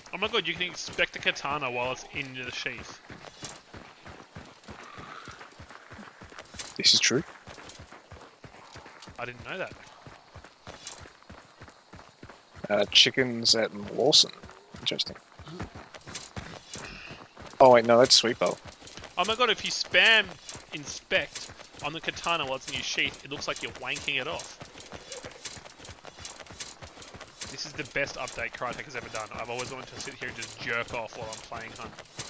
Oh my god, you can inspect the katana while it's in the sheath. This is true. I didn't know that. Chickens at Lawson. Interesting. Oh wait, no, that's Sweet Bowl. Oh my god, if you spam inspect on the katana while it's in your sheath, it looks like you're wanking it off. This is the best update Crytek has ever done. I've always wanted to sit here and just jerk off while I'm playing Hunt.